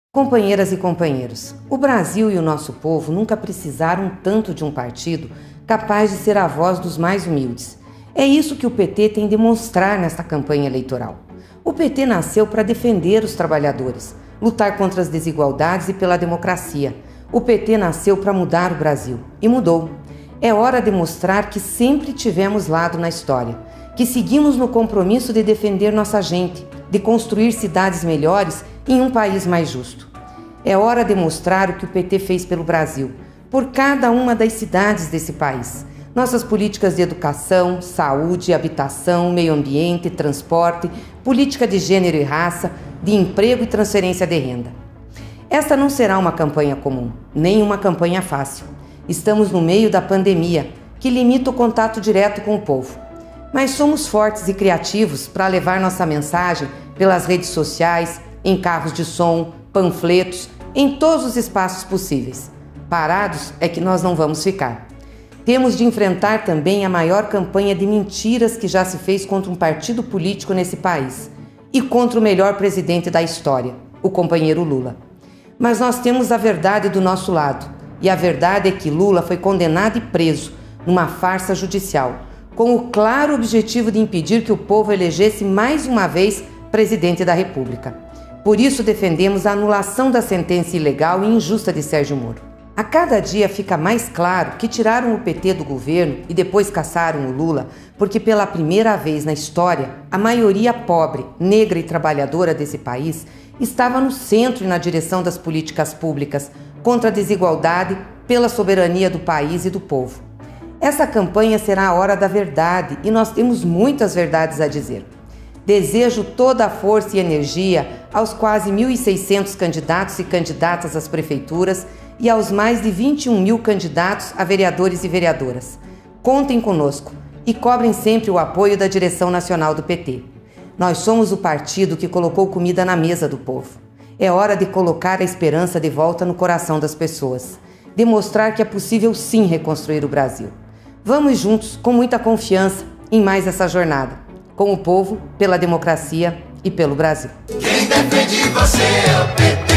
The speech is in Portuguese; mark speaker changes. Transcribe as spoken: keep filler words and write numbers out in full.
Speaker 1: Companheiras e companheiros, o Brasil e o nosso povo nunca precisaram tanto de um partido capaz de ser a voz dos mais humildes. É isso que o P T tem de mostrar nesta campanha eleitoral. O P T nasceu para defender os trabalhadores, lutar contra as desigualdades e pela democracia. O P T nasceu para mudar o Brasil e mudou. É hora de mostrar que sempre tivemos lado na história, que seguimos no compromisso de defender nossa gente, de construir cidades melhores em um país mais justo. É hora de mostrar o que o P T fez pelo Brasil, por cada uma das cidades desse país. Nossas políticas de educação, saúde, habitação, meio ambiente, transporte, política de gênero e raça, de emprego e transferência de renda. Esta não será uma campanha comum, nem uma campanha fácil. Estamos no meio da pandemia, que limita o contato direto com o povo. Mas somos fortes e criativos para levar nossa mensagem pelas redes sociais, em carros de som, panfletos, em todos os espaços possíveis. Parados é que nós não vamos ficar. Temos de enfrentar também a maior campanha de mentiras que já se fez contra um partido político nesse país e contra o melhor presidente da história, o companheiro Lula. Mas nós temos a verdade do nosso lado, e a verdade é que Lula foi condenado e preso numa farsa judicial, com o claro objetivo de impedir que o povo elegesse mais uma vez presidente da República. Por isso defendemos a anulação da sentença ilegal e injusta de Sérgio Moro. A cada dia fica mais claro que tiraram o P T do governo e depois caçaram o Lula porque pela primeira vez na história a maioria pobre, negra e trabalhadora desse país estava no centro e na direção das políticas públicas contra a desigualdade, pela soberania do país e do povo. Essa campanha será a hora da verdade e nós temos muitas verdades a dizer. Desejo toda a força e energia aos quase mil e seiscentos candidatos e candidatas às prefeituras e aos mais de vinte e um mil candidatos a vereadores e vereadoras. Contem conosco e cobrem sempre o apoio da direção nacional do P T. Nós somos o partido que colocou comida na mesa do povo. É hora de colocar a esperança de volta no coração das pessoas. Demonstrar que é possível sim reconstruir o Brasil. Vamos juntos, com muita confiança, em mais essa jornada. Com o povo, pela democracia e pelo Brasil.
Speaker 2: Quem defende você é o P T.